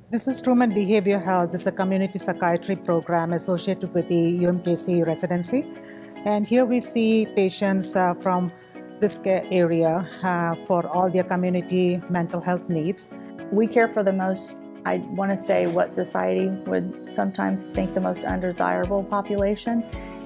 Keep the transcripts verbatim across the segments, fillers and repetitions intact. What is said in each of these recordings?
This is Truman Behavioral Health. This is a community psychiatry program associated with the U M K C residency. And here we see patients uh, from this area uh, for all their community mental health needs. We care for the most, I want to say, what society would sometimes think the most undesirable population,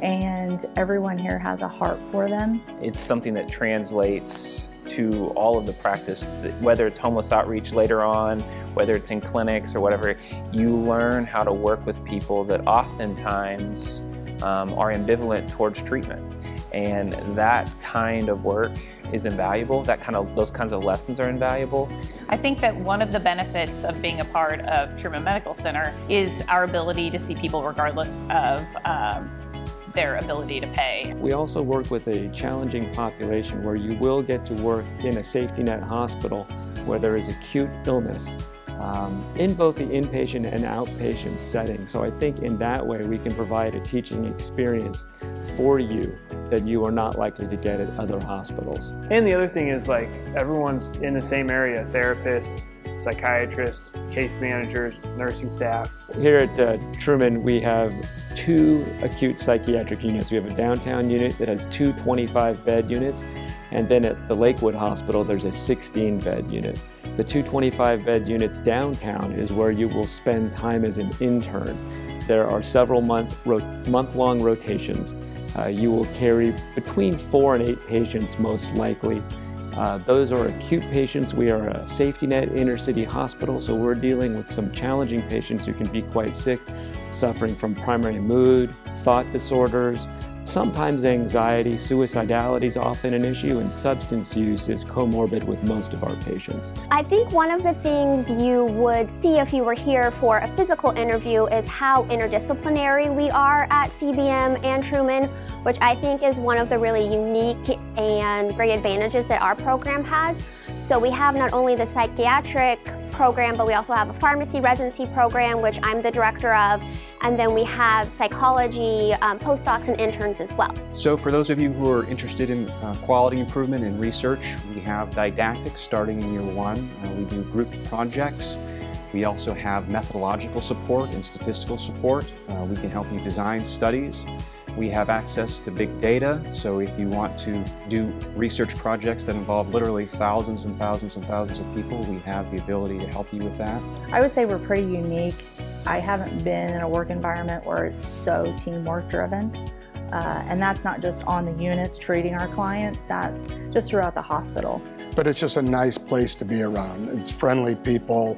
and everyone here has a heart for them. It's something that translates to all of the practice, whether it's homeless outreach later on, whether it's in clinics or whatever. You learn how to work with people that oftentimes um, are ambivalent towards treatment. And that kind of work is invaluable. That kind of, those kinds of lessons are invaluable. I think that one of the benefits of being a part of Truman Medical Center is our ability to see people regardless of um, their ability to pay. We also work with a challenging population where you will get to work in a safety net hospital where there is acute illness um, in both the inpatient and outpatient setting. So I think in that way we can provide a teaching experience for you that you are not likely to get at other hospitals. And the other thing is, like, everyone's in the same area: therapists, psychiatrists, case managers, nursing staff. Here at uh, Truman, we have two acute psychiatric units. We have a downtown unit that has two twenty-five bed units, and then at the Lakewood Hospital, there's a sixteen bed unit. The two twenty-five bed units downtown is where you will spend time as an intern. There are several month, ro month-long rotations. Uh, you will carry between four and eight patients most likely. Uh, those are acute patients. We are a safety net inner city hospital, so we're dealing with some challenging patients who can be quite sick, suffering from primary mood, thought disorders, sometimes anxiety. Suicidality is often an issue, and substance use is comorbid with most of our patients. I think one of the things you would see if you were here for a physical interview is how interdisciplinary we are at C B M and Truman, which I think is one of the really unique and great advantages that our program has. So we have not only the psychiatric program, but we also have a pharmacy residency program, which I'm the director of, and then we have psychology um, postdocs and interns as well. So for those of you who are interested in uh, quality improvement and research, we have didactics starting in year one. Uh, we do group projects. We also have methodological support and statistical support. Uh, we can help you design studies. We have access to big data, so if you want to do research projects that involve literally thousands and thousands and thousands of people, we have the ability to help you with that. I would say we're pretty unique. I haven't been in a work environment where it's so teamwork driven. Uh, and that's not just on the units treating our clients, that's just throughout the hospital. But it's just a nice place to be around. It's friendly people,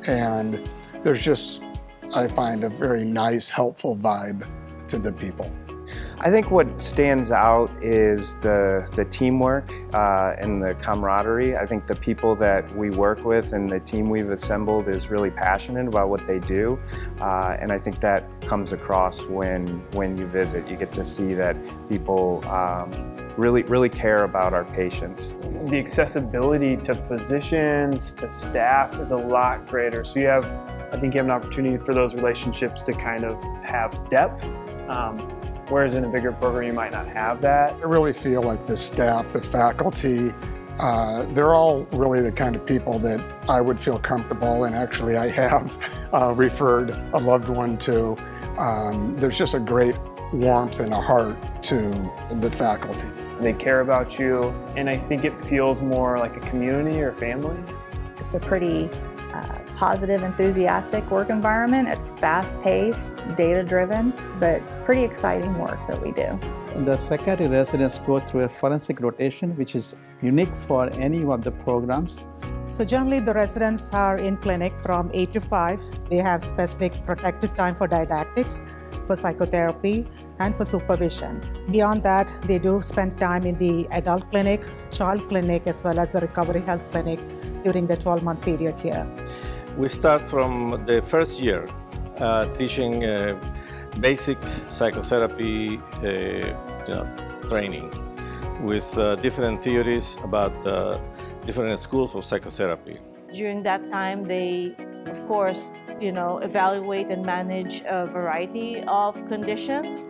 and there's just, I find, a very nice, helpful vibe to the people. I think what stands out is the, the teamwork uh, and the camaraderie. I think the people that we work with and the team we've assembled is really passionate about what they do. Uh, and I think that comes across when, when you visit. You get to see that people um, really, really care about our patients. The accessibility to physicians, to staff is a lot greater. So you have, I think you have an opportunity for those relationships to kind of have depth. Um, Whereas in a bigger program, you might not have that. I really feel like the staff, the faculty, uh, they're all really the kind of people that I would feel comfortable, and actually I have uh, referred a loved one to. Um, there's just a great warmth and a heart to the faculty. They care about you, and I think it feels more like a community or family. It's a pretty uh, positive, enthusiastic work environment. It's fast-paced, data-driven, but pretty exciting work that we do. The psychiatry residents go through a forensic rotation, which is unique for any of the programs. So generally the residents are in clinic from eight to five. They have specific protected time for didactics, for psychotherapy, and for supervision. Beyond that, they do spend time in the adult clinic, child clinic, as well as the recovery health clinic during the twelve month period here. We start from the first year uh, teaching uh, basic psychotherapy uh, you know, training with uh, different theories about uh, different schools of psychotherapy. During that time, they, of course, you know, evaluate and manage a variety of conditions.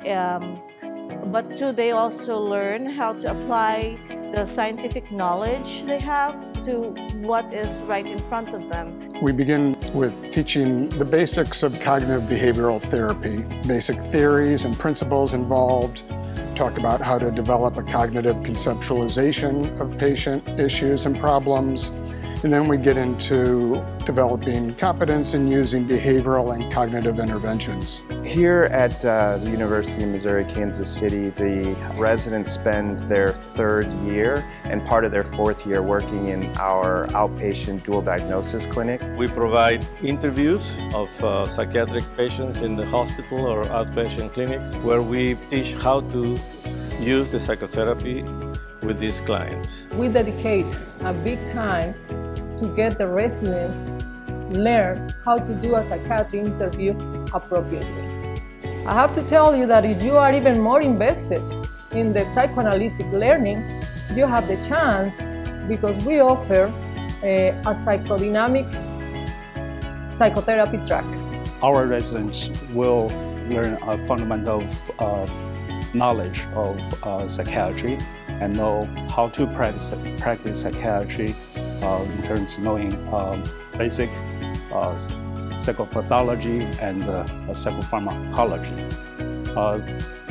Um, but too, they also learn how to apply the scientific knowledge they have to what is right in front of them. We begin with teaching the basics of cognitive behavioral therapy, basic theories and principles involved, talk about how to develop a cognitive conceptualization of patient issues and problems, and then we get into developing competence in using behavioral and cognitive interventions. Here at uh, the University of Missouri, Kansas City, the residents spend their third year and part of their fourth year working in our outpatient dual diagnosis clinic. We provide interviews of uh, psychiatric patients in the hospital or outpatient clinics where we teach how to use the psychotherapy with these clients. We dedicate a big time to get the residents learn how to do a psychiatry interview appropriately. I have to tell you that if you are even more invested in the psychoanalytic learning, you have the chance because we offer a, a psychodynamic psychotherapy track. Our residents will learn a fundamental uh, knowledge of uh, psychiatry and know how to practice, practice psychiatry uh, in terms of knowing um, basic uh, psychopathology and uh, psychopharmacology. Uh,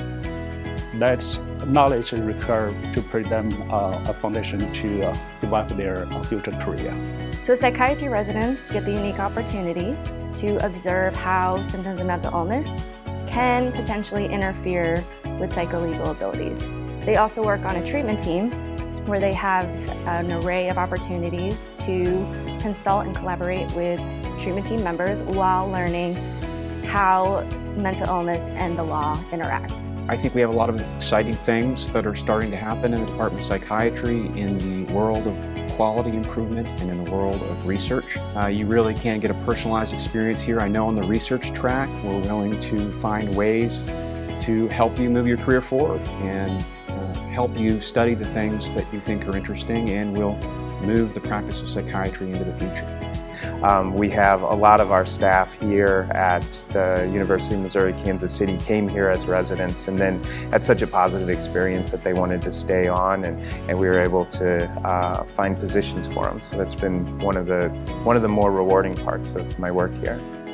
that knowledge is required to prepare them uh, a foundation to uh, develop their uh, future career. So psychiatry residents get the unique opportunity to observe how symptoms of mental illness can potentially interfere with psycholegal abilities. They also work on a treatment team where they have an array of opportunities to consult and collaborate with treatment team members while learning how mental illness and the law interact. I think we have a lot of exciting things that are starting to happen in the Department of Psychiatry in the world of quality improvement and in the world of research. Uh, you really can get a personalized experience here. I know on the research track, we're willing to find ways to help you move your career forward and uh, help you study the things that you think are interesting and will move the practice of psychiatry into the future. Um, we have a lot of our staff here at the University of Missouri, Kansas City came here as residents and then had such a positive experience that they wanted to stay on, and, and we were able to uh, find positions for them. So that's been one of the, one of the more rewarding parts of my work here.